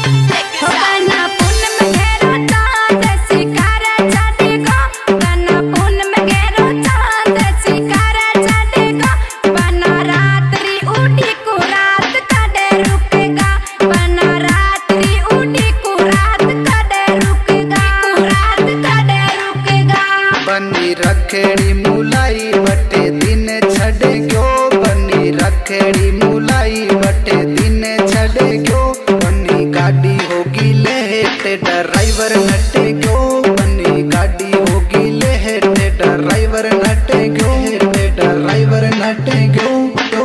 रखेड़ी मुलाई बटे दिन छड़े क्यों बनी रखेड़ी मुलाई बटे दिन छड़े क्यों बनी गाड़ी होगी लेट ड्राइवर नटे क्यों बनी गाड़ी होगी लेट ड्राइवर नटे क्यों ड्राइवर नटे क्यों क्यों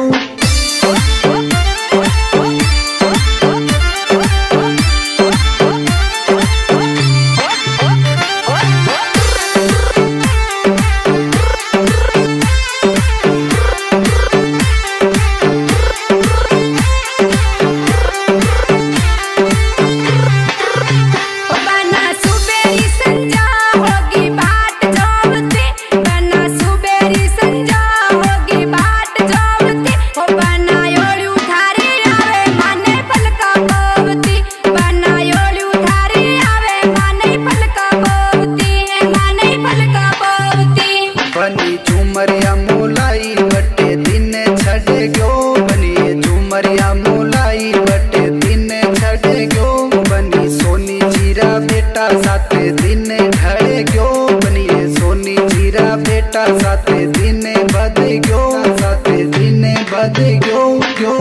झुमरिया मोलाई बटे दिन छड़े क्यों बनी झुमरिया मोलाई बटे दिन छड़े क्यों बनी सोनी जीरा बेटा साथे दिन ढड़े क्यों बनी सोनी जीरा बेटा साथे दिन बद क्यों साथे दिन बद क्यों क्यों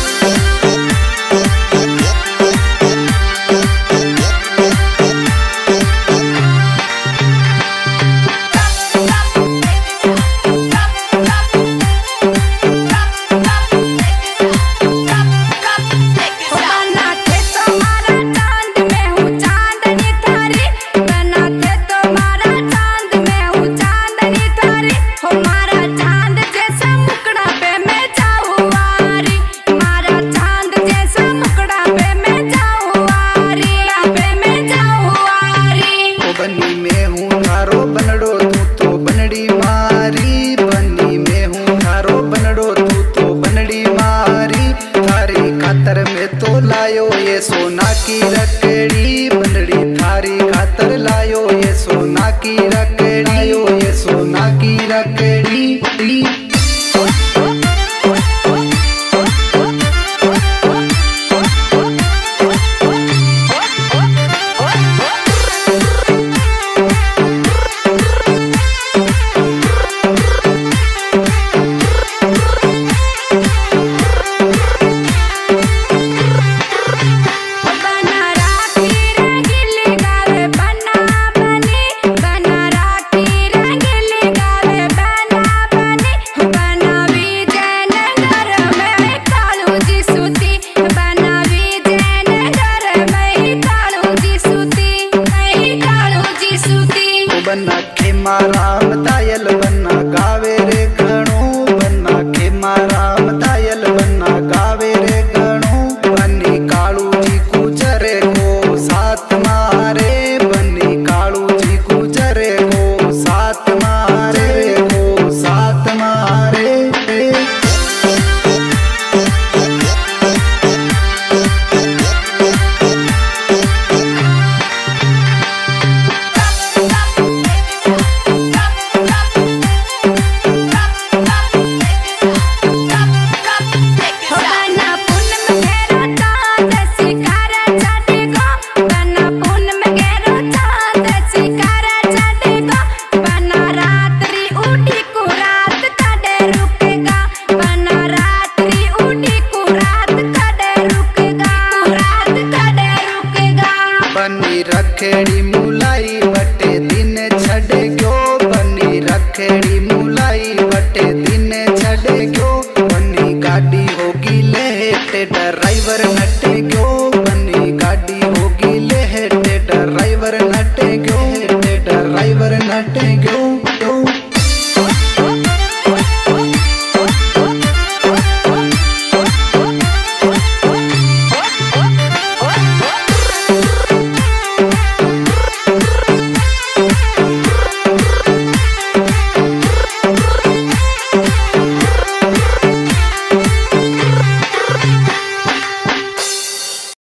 बनी में हूँ थारो बनड़ो तू तो बनड़ी मारी बनी में हूँ थारो बनड़ो तू तो बनड़ी मारी थारी खातर में तो लायो ये सोना की रकड़ी बनड़ी थारी खातर लायो ये सोना की रकड़ी।